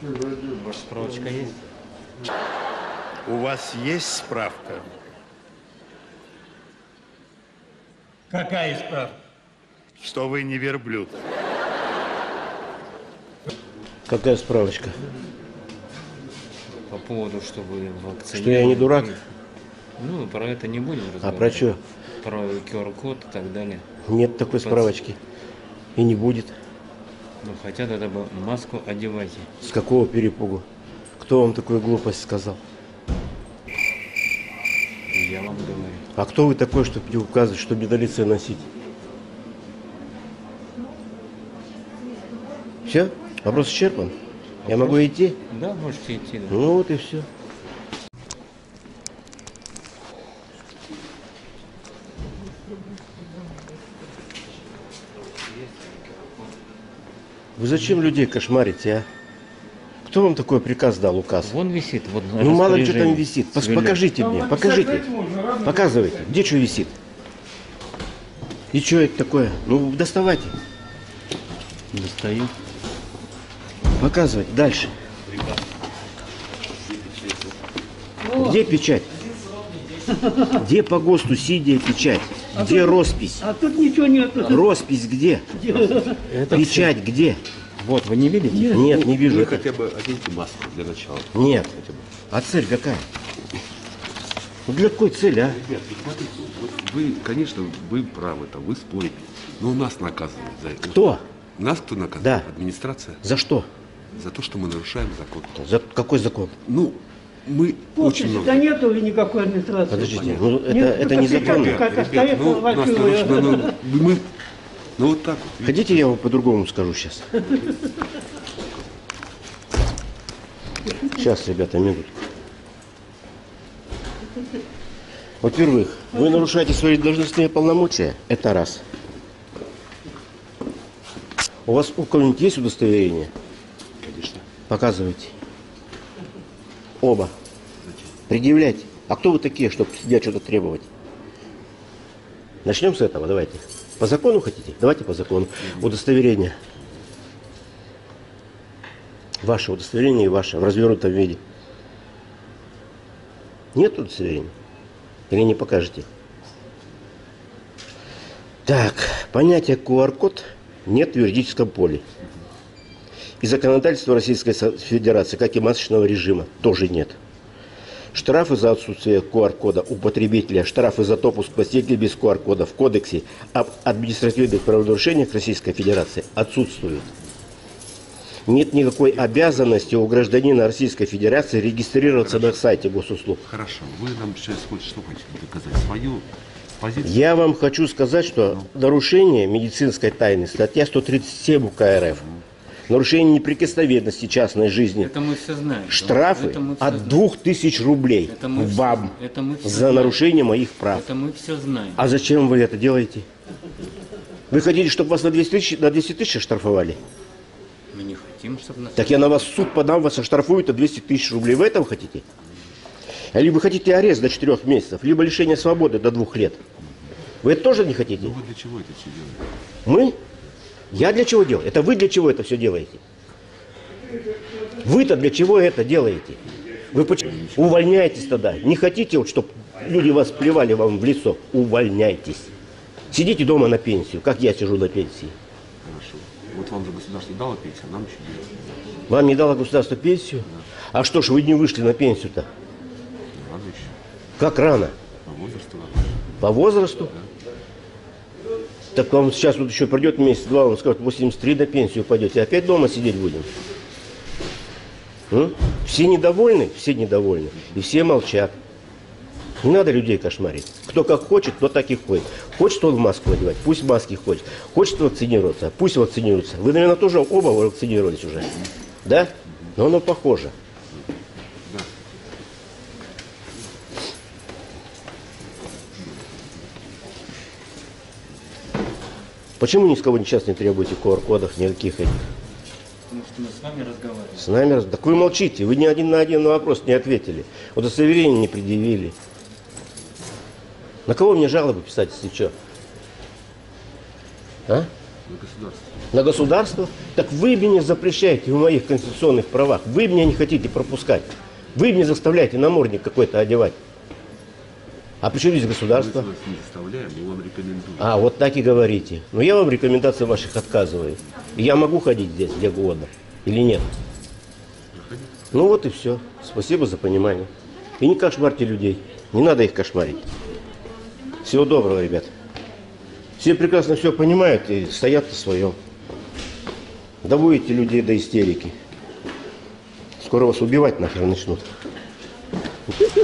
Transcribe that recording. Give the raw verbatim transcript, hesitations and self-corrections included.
Ваша справочка есть? У вас есть справка? Какая справка? Что вы не верблюд. Какая справочка? По поводу, что вы вакцинированы. Что я не дурак? Ну, про это не будем разговаривать. А про что? Про ку ар код и так далее. Нет такой справочки. И не будет. Ну, хотя тогда бы маску одевайте. С какого перепугу? Кто вам такую глупость сказал? Я вам говорю. А кто вы такой, чтобы не указывать, что мне на лице носить? Все? Вопрос исчерпан? Вопрос? Я могу идти? Да, можете идти. Да. Ну вот и все. Вы зачем людей кошмарите, а? Кто вам такой приказ дал, указ? Вон висит. Вот ну мало ли что там висит. Пос покажите мне, покажите. Показывайте, где что висит. И что это такое? Ну доставайте. Достаю. Показывайте. Дальше. Где печать? Где по ГОСТу сидя печать? Где а роспись? А тут ничего нет. Роспись где? Это печать все. Где? Вот, вы не видите? Нет, Нет не вижу. Вы хотя бы оденьте маску для начала. Нет. А цель какая? Ну для какой цели, а? Ребят, смотрите, вот вы, конечно, вы правы, там, вы спорите, но нас наказывают за это. Кто? Нас кто наказывает? Да. Администрация. За что? За то, что мы нарушаем закон. За какой закон? Ну, мы очень много... Да нету никакой администрации. Подождите, ну это, Нет, это незаконно. Ребят, ребят, ну, нас нарушено, ну, мы... Ну вот так вот. Хотите, я вам по-другому скажу сейчас? Сейчас, ребята, минутку. Во-первых, вы нарушаете свои должностные полномочия. Это раз. У вас у кого-нибудь есть удостоверение? Конечно. Показывайте. Оба. Зачем? Предъявляйте. А кто вы такие, чтобы сидя что-то требовать? Начнем с этого, давайте. По закону хотите? Давайте по закону. Удостоверение. Ваше удостоверение и ваше в развернутом виде. Нет удостоверения? Или не покажете? Так, понятие ку ар код нет в юридическом поле. И законодательства Российской Федерации, как и масочного режима, тоже нет. Штрафы за отсутствие ку ар кода у потребителя, штрафы за допуск посетителей без ку ар кода в Кодексе об административных правонарушениях Российской Федерации отсутствуют. Нет никакой обязанности у гражданина Российской Федерации регистрироваться Хорошо. на сайте госуслуг. Хорошо. Вы нам сейчас хоть что хотите доказать? Свою позицию? Я вам хочу сказать, что ну. нарушение медицинской тайны, статья сто тридцать семь УК РФ, нарушение неприкосновенности частной жизни. Это мы все знаем. Штрафы все от двух тысяч рублей это мы вам все, это мы все за знаем. нарушение моих прав. Это мы все знаем. А зачем вы это делаете? Вы хотите, чтобы вас на двести тысяч, на двести тысяч штрафовали? Мы не хотим, чтобы нас... Так я на вас в суд подам, вас оштрафуют на двести тысяч рублей. Вы этого хотите? Либо хотите арест до четырех месяцев, либо лишение свободы до двух лет. Вы это тоже не хотите? Ну вы для чего это все делаете? Мы? Я для чего делаю? Это вы для чего это все делаете? Вы-то для чего это делаете? Вы почему? Увольняйтесь тогда. Не хотите, вот, чтобы люди вас плевали вам в лицо? Увольняйтесь. Сидите дома на пенсию, как я сижу на пенсии. Хорошо. Вот вам же государство дало пенсию, а нам еще делать. Вам не дало государство пенсию? Да. А что ж вы не вышли на пенсию-то? Рано еще. Как рано? По возрасту рано. По возрасту? Да. Так вам сейчас вот еще пройдет месяц-два, он скажет, восемьдесят три на пенсию пойдете, опять дома сидеть будем? М? Все недовольны? Все недовольны. И все молчат. Не надо людей кошмарить. Кто как хочет, то так и ходит. Хочет он в маску надевать, пусть в маске ходит. Хочет вакцинироваться, пусть вакцинируется. Вы, наверное, тоже оба вакцинировались уже. Да? Но оно похоже. Да. Почему ни с кого сейчас не требуете ку ар кодов, никаких этих? Потому что мы с вами разговариваем. С нами? Так вы молчите. Вы ни один на один на вопрос не ответили. Удостоверение не предъявили. На кого мне жалобы писать, если что? А? На государство. На государство? Так вы мне запрещаете в моих конституционных правах. Вы меня не хотите пропускать. Вы мне заставляете намордник какой-то одевать. А при чем здесь государство? Мы вас не заставляем, мы вам рекомендуем. А, вот так и говорите. Но я вам рекомендации ваших отказываю. И я могу ходить здесь где угодно или нет? Ну вот и все. Спасибо за понимание. И не кошмарьте людей. Не надо их кошмарить. Всего доброго, ребят. Все прекрасно все понимают и стоят на своем. Доводите людей до истерики. Скоро вас убивать нахер начнут.